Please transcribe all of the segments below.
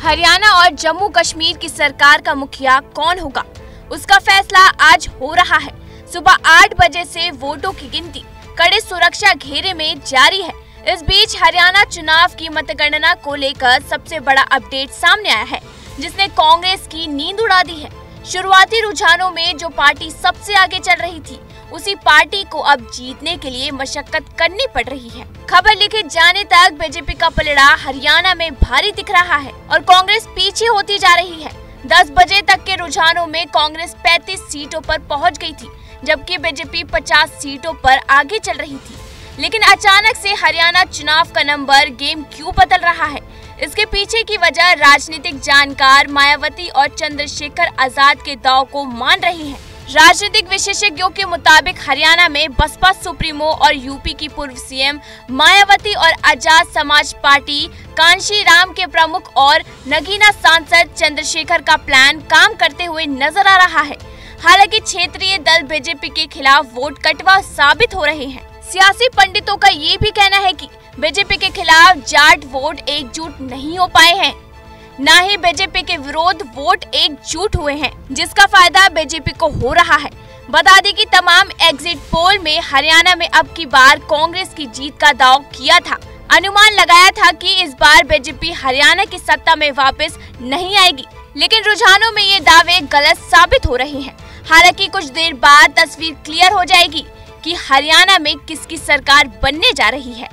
हरियाणा और जम्मू कश्मीर की सरकार का मुखिया कौन होगा, उसका फैसला आज हो रहा है। सुबह 8 बजे से वोटों की गिनती कड़े सुरक्षा घेरे में जारी है। इस बीच हरियाणा चुनाव की मतगणना को लेकर सबसे बड़ा अपडेट सामने आया है, जिसने कांग्रेस की नींद उड़ा दी है। शुरुआती रुझानों में जो पार्टी सबसे आगे चल रही थी, उसी पार्टी को अब जीतने के लिए मशक्कत करनी पड़ रही है। खबर लिखे जाने तक बीजेपी का पलड़ा हरियाणा में भारी दिख रहा है और कांग्रेस पीछे होती जा रही है। 10 बजे तक के रुझानों में कांग्रेस 35 सीटों पर पहुंच गई थी, जबकि बीजेपी 50 सीटों पर आगे चल रही थी। लेकिन अचानक से हरियाणा चुनाव का नंबर गेम क्यों बदल रहा है? इसके पीछे की वजह राजनीतिक जानकार मायावती और चंद्रशेखर आजाद के दांव को मान रही है। राजनीतिक विशेषज्ञों के मुताबिक हरियाणा में बसपा सुप्रीमो और यूपी की पूर्व सीएम मायावती और आजाद समाज पार्टी कांशीराम के प्रमुख और नगीना सांसद चंद्रशेखर का प्लान काम करते हुए नजर आ रहा है। हालांकि क्षेत्रीय दल बीजेपी के खिलाफ वोट कटवा साबित हो रहे हैं। सियासी पंडितों का ये भी कहना है कि बीजेपी के खिलाफ जाट वोट एकजुट नहीं हो पाए हैं, न ही बीजेपी के विरोध वोट एकजुट हुए हैं, जिसका फायदा बीजेपी को हो रहा है। बता दें कि तमाम एग्जिट पोल में हरियाणा में अब की बार कांग्रेस की जीत का दांव किया था। अनुमान लगाया था कि इस बार बीजेपी हरियाणा की सत्ता में वापस नहीं आएगी, लेकिन रुझानों में ये दावे गलत साबित हो रहे हैं। हालांकि कुछ देर बाद तस्वीर क्लियर हो जाएगी कि हरियाणा में किसकी सरकार बनने जा रही है।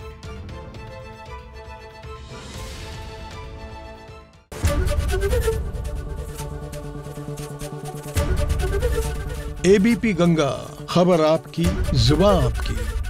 एबीपी गंगा, खबर आपकी, जुबान आपकी।